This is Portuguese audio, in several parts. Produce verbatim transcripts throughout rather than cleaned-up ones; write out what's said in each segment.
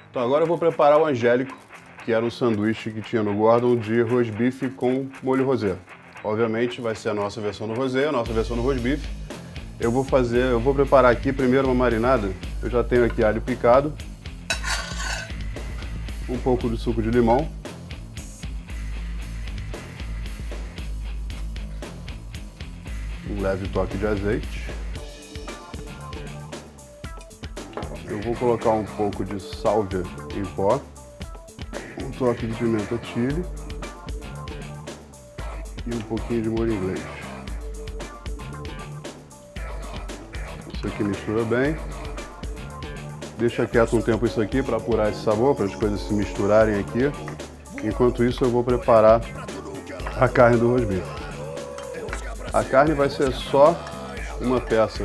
Então agora eu vou preparar o angélico, que era um sanduíche que tinha no Gordon de rosbife com molho rosé. Obviamente vai ser a nossa versão do rosé, a nossa versão do rosbife. Eu vou fazer, eu vou preparar aqui primeiro uma marinada. Eu já tenho aqui alho picado, um pouco de suco de limão, um leve toque de azeite. Eu vou colocar um pouco de sálvia em pó, um toque de pimenta chile e um pouquinho de molho inglês. Isso aqui mistura bem. Deixa quieto um tempo isso aqui para apurar esse sabor, para as coisas se misturarem aqui. Enquanto isso eu vou preparar a carne do rosbife. A carne vai ser só uma peça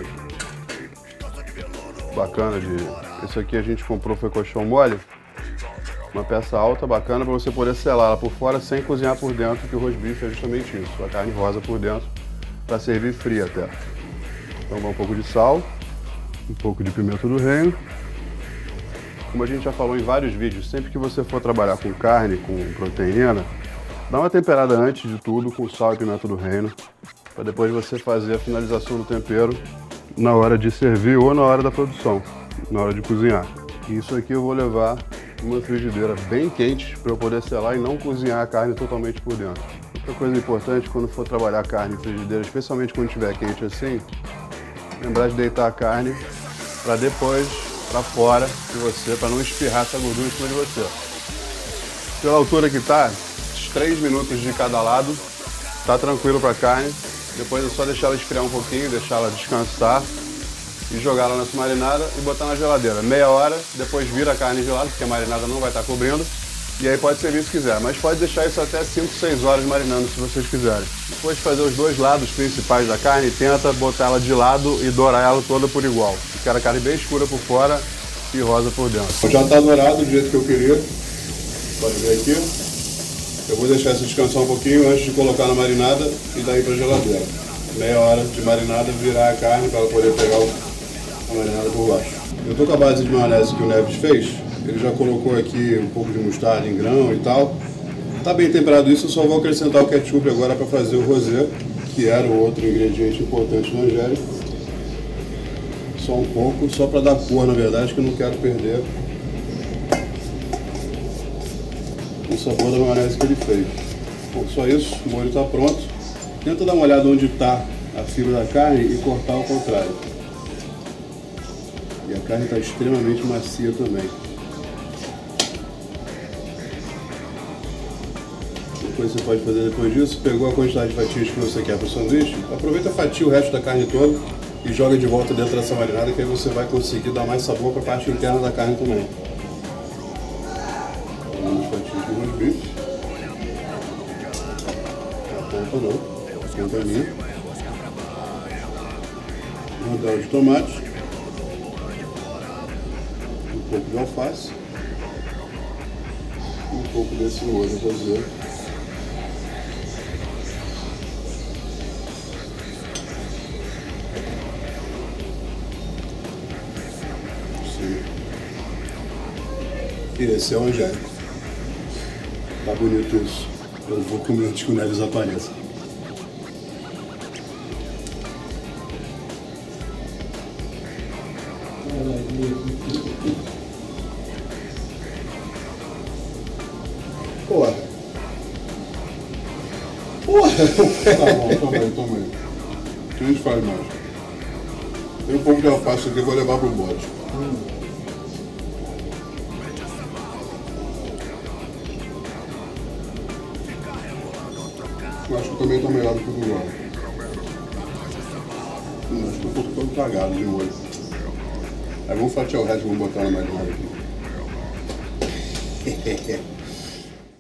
bacana de... Esse aqui a gente comprou, foi colchão mole. Uma peça alta, bacana, para você poder selar ela por fora sem cozinhar por dentro, que o rosbife é justamente isso. A carne rosa por dentro, para servir fria até. Então vai um pouco de sal, um pouco de pimenta do reino. Como a gente já falou em vários vídeos, sempre que você for trabalhar com carne, com proteína, dá uma temperada antes de tudo com sal e pimenta do reino, para depois você fazer a finalização do tempero na hora de servir ou na hora da produção, na hora de cozinhar. E isso aqui eu vou levar uma frigideira bem quente para eu poder selar e não cozinhar a carne totalmente por dentro. Outra coisa importante quando for trabalhar a carne em frigideira, especialmente quando estiver quente assim, lembrar de deitar a carne para depois para fora de você, para não espirrar essa gordura em cima de você. Pela altura que tá, três minutos de cada lado, tá tranquilo para a carne. Depois é só deixar ela esfriar um pouquinho, deixar ela descansar e jogar ela nessa marinada e botar na geladeira. Meia hora, depois vira a carne gelada, porque a marinada não vai estar cobrindo. E aí pode servir se quiser, mas pode deixar isso até cinco, seis horas marinando se vocês quiserem. Depois de fazer os dois lados principais da carne, tenta botar ela de lado e dourar ela toda por igual. Quero a carne bem escura por fora e rosa por dentro. Já está dourado do jeito que eu queria. Pode ver aqui. Eu vou deixar isso descansar um pouquinho antes de colocar na marinada e daí para a geladeira. Meia hora de marinada, virar a carne para ela poder pegar a marinada por baixo. Eu estou com a base de maionese que o Neves fez. Ele já colocou aqui um pouco de mostarda em grão e tal. Tá bem temperado isso, eu só vou acrescentar o ketchup agora para fazer o rosé, que era o outro ingrediente importante no angélico. Só um pouco, só para dar cor, na verdade, que eu não quero perder o sabor da maionese que ele fez. Bom, só isso, o molho está pronto. Tenta dar uma olhada onde está a fibra da carne e cortar ao contrário. E a carne está extremamente macia também. O que você pode fazer depois disso, pegou a quantidade de fatias que você quer para o sanduíche, aproveita, fatia o resto da carne toda e joga de volta dentro dessa marinada, que aí você vai conseguir dar mais sabor para a parte interna da carne também. Vamos fatias de rosbife. A tampa não, esquenta a minha. Rodela de tomate. Um pouco de alface. Um pouco desse molho rosé. E esse é o angélico. Tá bonito isso. Eu vou comer antes que o Neves apareça. Porra. Porra! Tá bom, toma aí, toma aí. O que a gente faz mais? Tem um pouco de alface aqui, eu vou levar pro bote. Hum. Eu acho que também está melhor do que o do lado. Hum, acho que eu estou ficando cagado de molho. Aí vamos fatiar o resto e vamos botar na marinada aqui.